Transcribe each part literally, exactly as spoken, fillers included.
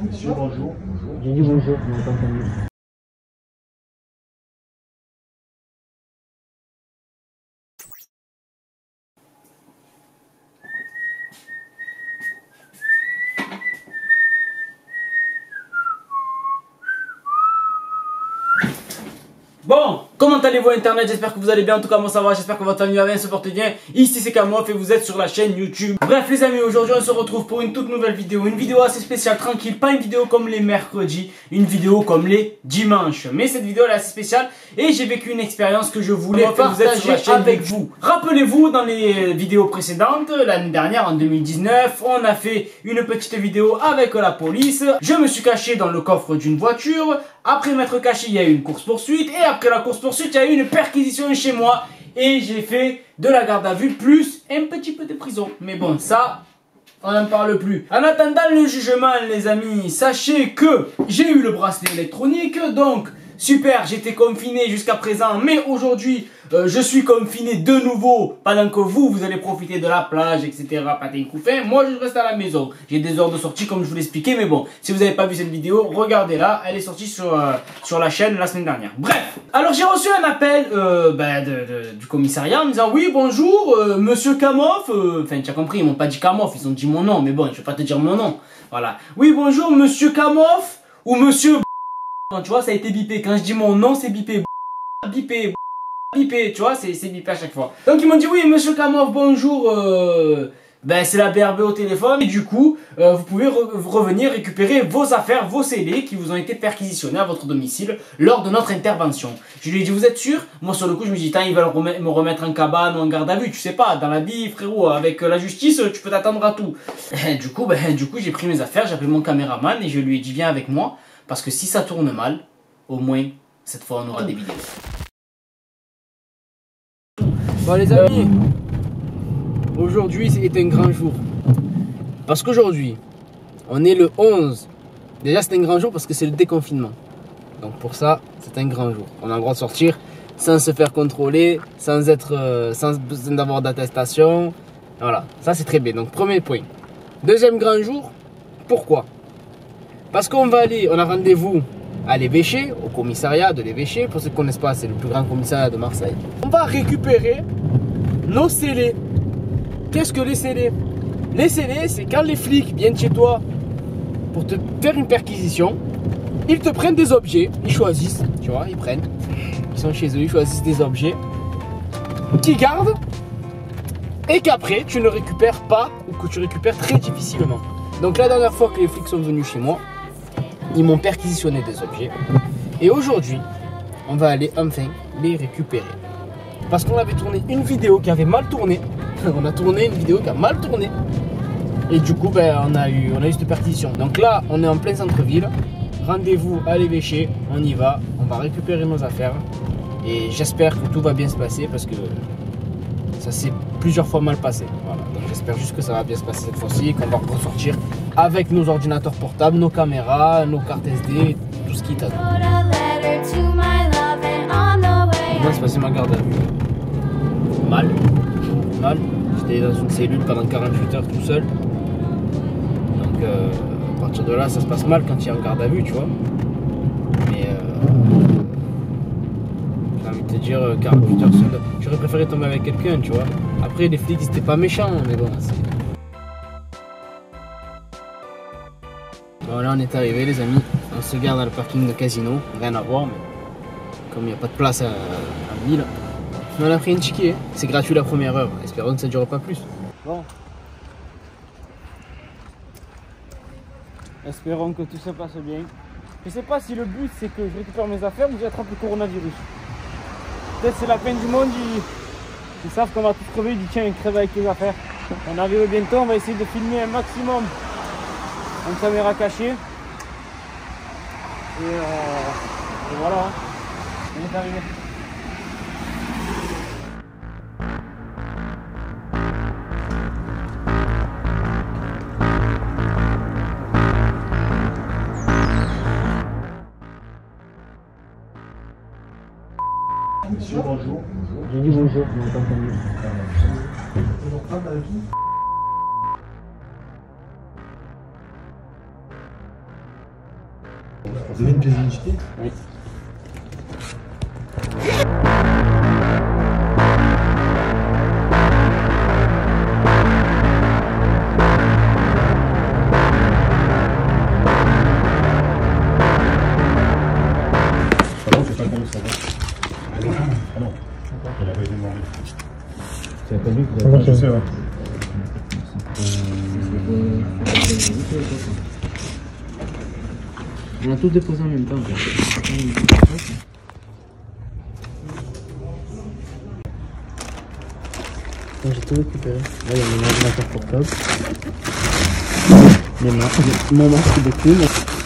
Monsieur, bonjour. J'ai dit bonjour, je n'ai pas entendu. Bon, comment allez-vous internet? J'espère que vous allez bien, en tout cas moi ça va, j'espère que votre famille va bien, se porte bien. Ici c'est Kamof et vous êtes sur la chaîne YouTube. Bref les amis, aujourd'hui on se retrouve pour une toute nouvelle vidéo. Une vidéo assez spéciale, tranquille, pas une vidéo comme les mercredis, une vidéo comme les dimanches. Mais cette vidéo elle est assez spéciale et j'ai vécu une expérience que je voulais partager avec vous. Rappelez-vous, dans les vidéos précédentes, l'année dernière en deux mille dix-neuf, on a fait une petite vidéo avec la police. Je me suis caché dans le coffre d'une voiture. Après m'être caché, il y a eu une course poursuite et après la course poursuite, il y a eu une perquisition chez moi et j'ai fait de la garde à vue plus un petit peu de prison. Mais bon, ça, on n'en parle plus. En attendant le jugement, les amis, sachez que j'ai eu le bracelet électronique, donc super, j'étais confiné jusqu'à présent, mais aujourd'hui, euh, je suis confiné de nouveau pendant que vous, vous allez profiter de la plage, et cetera. Patin couffin. Moi, je reste à la maison. J'ai des heures de sortie, comme je vous l'expliquais, mais bon, si vous n'avez pas vu cette vidéo, regardez-la. Elle est sortie sur, euh, sur la chaîne la semaine dernière. Bref, alors j'ai reçu un appel euh, ben, de, de, du commissariat en me disant oui, bonjour, euh, monsieur Kamof. Euh, enfin, tu as compris, ils m'ont pas dit Kamof, ils ont dit mon nom, mais bon, je vais pas te dire mon nom. Voilà. Oui, bonjour, monsieur Kamof ou monsieur. Tu vois, ça a été bipé. Quand je dis mon nom, c'est bipé. Bipé. Bipé. Tu vois, c'est bipé à chaque fois. Donc, ils m'ont dit, oui, monsieur Kamof, bonjour. Euh, ben, c'est la B R B au téléphone. Et du coup, euh, vous pouvez re revenir récupérer vos affaires, vos scellés qui vous ont été perquisitionnés à votre domicile lors de notre intervention. Je lui ai dit, vous êtes sûr? Moi, sur le coup, je me dis, ils veulent remet me remettre en cabane ou en garde à vue. Tu sais pas, dans la vie, frérot, avec la justice, tu peux t'attendre à tout. Et du coup, ben, du coup, j'ai pris mes affaires, j'ai appelé mon caméraman et je lui ai dit, viens avec moi. Parce que si ça tourne mal, au moins, cette fois, on aura des vidéos. Bon les amis, aujourd'hui c'est un grand jour. Parce qu'aujourd'hui, on est le onze. Déjà c'est un grand jour parce que c'est le déconfinement. Donc pour ça, c'est un grand jour. On a le droit de sortir sans se faire contrôler, sans être, euh, sans besoin d'avoir d'attestation. Voilà, ça c'est très bien. Donc premier point. Deuxième grand jour, pourquoi? Parce qu'on va aller, on a rendez-vous à l'évêché, au commissariat de l'évêché. Pour ceux qui ne connaissent pas, c'est le plus grand commissariat de Marseille. On va récupérer nos scellés. Qu'est-ce que les scellés? Les scellés, c'est quand les flics viennent chez toi pour te faire une perquisition, ils te prennent des objets, ils choisissent, tu vois, ils prennent, ils sont chez eux, ils choisissent des objets qu'ils gardent et qu'après tu ne récupères pas ou que tu récupères très difficilement. Donc la dernière fois que les flics sont venus chez moi, ils m'ont perquisitionné des objets. Et aujourd'hui, on va aller enfin les récupérer. Parce qu'on avait tourné une vidéo qui avait mal tourné. On a tourné une vidéo qui a mal tourné. Et du coup, ben, on, a eu, on a eu cette perquisition. Donc là, on est en plein centre-ville. Rendez-vous à l'évêché. On y va. On va récupérer nos affaires. Et j'espère que tout va bien se passer parce que ça s'est plusieurs fois mal passé. Voilà. Donc j'espère juste que ça va bien se passer cette fois-ci et qu'on va ressortir avec nos ordinateurs portables, nos caméras, nos cartes S D, tout ce qui est à nous. Comment se passait ma garde à vue? Mal. Mal. J'étais dans une cellule pendant quarante-huit heures tout seul. Donc euh, à partir de là, ça se passe mal quand il y a en garde à vue, tu vois. Mais euh, j'ai envie de te dire, quarante-huit heures seul. J'aurais préféré tomber avec quelqu'un, tu vois. Après, les flics, ils étaient pas méchants, mais bon. Bon, là, on est arrivé, les amis. On se garde dans le parking de casino. Rien à voir, mais comme il n'y a pas de place à, à mille, on a pris un ticket. C'est gratuit la première heure. Espérons que ça ne dure pas plus. Bon. Espérons que tout se passe bien. Je sais pas si le but c'est que je récupère mes affaires ou j'attrape le coronavirus. Peut-être c'est la fin du monde, ils, ils savent qu'on va tous crever, ils disent tiens, crève avec les affaires. On arrive bientôt, on va essayer de filmer un maximum en caméra cachée. Et, euh, et voilà, on est arrivé. Monsieur, bonjour. J'ai dit bonjour, je n'ai pas entendu. Vous avez une pièce d'identité? Oui. Ah non, c'est pas con, ça va. Ah non, elle a pas été demandée. Tu as pas vu que Ah, je sais, ouais. On a tous déposé en même temps. J'ai tout récupéré. Là, il y a mon ordinateur portable. Les marques, mon masque de clim.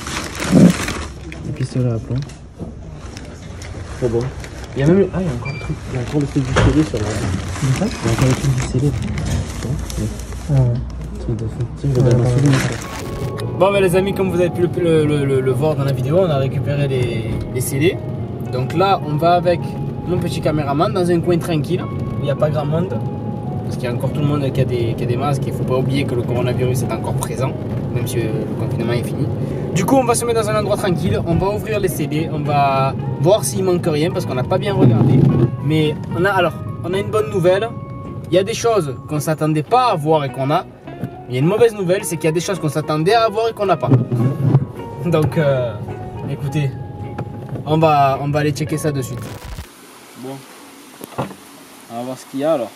Le pistolet à plomb. C'est bon. Il y a même le... Ah, il y a encore le truc. Il y a encore le truc du scellé sur la... Il y a encore le truc du scellé. Bon, ah ouais. Truc de fou. Tiens, je vais dans ma souvenir. Bon mais les amis, comme vous avez pu le, le, le, le voir dans la vidéo, on a récupéré les, les C D. Donc là on va avec mon petit caméraman dans un coin tranquille. Il n'y a pas grand monde. Parce qu'il y a encore tout le monde qui a des, qui a des masques. Il ne faut pas oublier que le coronavirus est encore présent. Même si le confinement est fini. Du coup on va se mettre dans un endroit tranquille. On va ouvrir les C D. On va voir s'il manque rien parce qu'on n'a pas bien regardé. Mais on a, alors, on a une bonne nouvelle. Il y a des choses qu'on ne s'attendait pas à voir et qu'on a. Il y a une mauvaise nouvelle, c'est qu'il y a des choses qu'on s'attendait à avoir et qu'on n'a pas. Donc, euh, écoutez, on va, on va aller checker ça de suite. Bon, on va voir ce qu'il y a alors.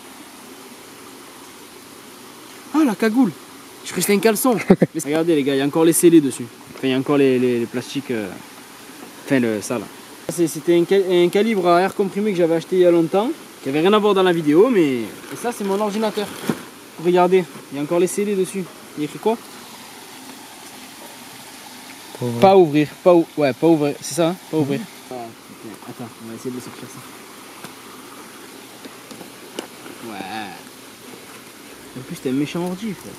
Ah, la cagoule! Je crois que c'était un caleçon. Mais regardez les gars, il y a encore les scellés dessus. Enfin, il y a encore les, les, les plastiques. Euh... Enfin, le, ça là. C'était un, un calibre à air comprimé que j'avais acheté il y a longtemps, qui avait rien à voir dans la vidéo, mais et ça c'est mon ordinateur. Regardez, il y a encore les scellés dessus. Il y a écrit quoi? Ouvrir. Pas ouvrir, pas ou... ouais, pas ouvrir, c'est ça, hein, pas ouvrir. Ah, okay. Attends, on va essayer de sortir ça. Ouais. En plus, c'était un méchant ordi, frère.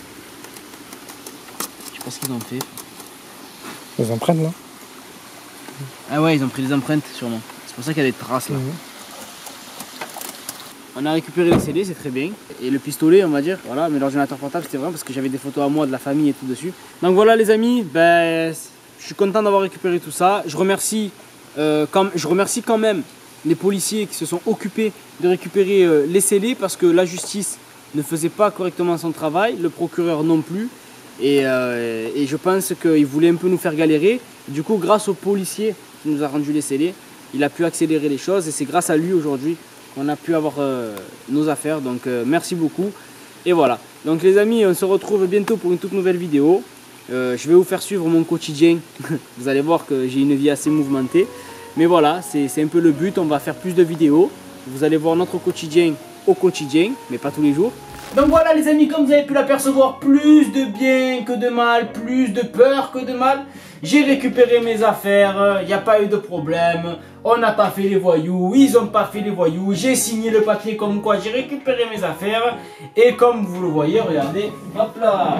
Je sais pas ce qu'ils ont fait. Les empreintes là? Ah ouais, ils ont pris des empreintes sûrement. C'est pour ça qu'il y a des traces là. Mmh. On a récupéré les C D, c'est très bien. Et le pistolet, on va dire, voilà, mais l'ordinateur portable, c'était vraiment parce que j'avais des photos à moi, de la famille et tout dessus. Donc voilà les amis, ben, je suis content d'avoir récupéré tout ça. Je remercie, euh, quand, je remercie quand même les policiers qui se sont occupés de récupérer euh, les C D parce que la justice ne faisait pas correctement son travail, le procureur non plus. Et, euh, et je pense qu'il voulait un peu nous faire galérer. Du coup, grâce au policier qui nous a rendu les C D, il a pu accélérer les choses et c'est grâce à lui aujourd'hui on a pu avoir euh, nos affaires, donc euh, merci beaucoup. Et voilà, donc les amis, on se retrouve bientôt pour une toute nouvelle vidéo. euh, Je vais vous faire suivre mon quotidien. Vous allez voir que j'ai une vie assez mouvementée. Mais voilà, c'est un peu le but, on va faire plus de vidéos. Vous allez voir notre quotidien au quotidien, mais pas tous les jours. Donc voilà les amis, comme vous avez pu l'apercevoir, plus de bien que de mal, plus de peur que de mal. J'ai récupéré mes affaires, il n'y a pas eu de problème. On n'a pas fait les voyous, ils n'ont pas fait les voyous. J'ai signé le papier comme quoi j'ai récupéré mes affaires. Et comme vous le voyez, regardez, hop là.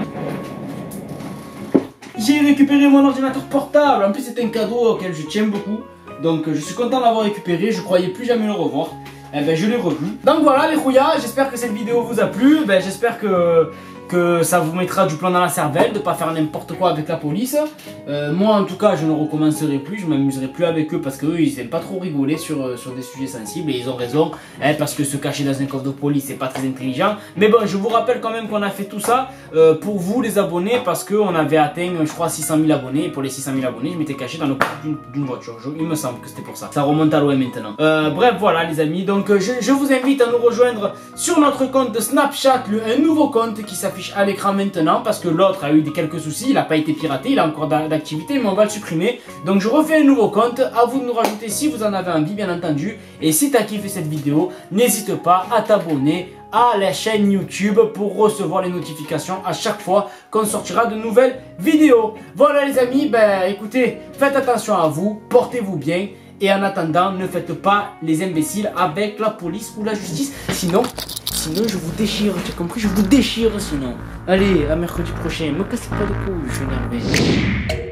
J'ai récupéré mon ordinateur portable. En plus c'est un cadeau auquel je tiens beaucoup. Donc je suis content d'avoir récupéré, je croyais plus jamais le revoir. Eh ben je l'ai revu. Donc voilà les rouillards, j'espère que cette vidéo vous a plu. Ben, j'espère que, que ça vous mettra du plomb dans la cervelle de ne pas faire n'importe quoi avec la police. euh, Moi en tout cas je ne recommencerai plus, je m'amuserai plus avec eux parce qu'eux ils n'aiment pas trop rigoler sur, sur des sujets sensibles. Et ils ont raison, hein, parce que se cacher dans un coffre de police c'est pas très intelligent. Mais bon, je vous rappelle quand même qu'on a fait tout ça euh, pour vous les abonnés, parce qu'on avait atteint je crois six cent mille abonnés. Et pour les six cent mille abonnés je m'étais caché dans le coffre d'une voiture, je, il me semble que c'était pour ça. Ça remonte à loin maintenant. euh, Bref voilà les amis, donc Je, je vous invite à nous rejoindre sur notre compte de Snapchat, le, un nouveau compte qui s'affiche à l'écran maintenant parce que l'autre a eu des quelques soucis, il n'a pas été piraté, il a encore d'activité, mais on va le supprimer. Donc je refais un nouveau compte, à vous de nous rajouter si vous en avez envie bien entendu. Et si tu as kiffé cette vidéo, n'hésite pas à t'abonner à la chaîne YouTube pour recevoir les notifications à chaque fois qu'on sortira de nouvelles vidéos. Voilà les amis, ben écoutez, faites attention à vous, portez-vous bien. Et en attendant, ne faites pas les imbéciles avec la police ou la justice. Sinon, sinon je vous déchire. Tu as compris? Je vous déchire sinon. Allez, à mercredi prochain. Me cassez pas les couilles, je suis énervé.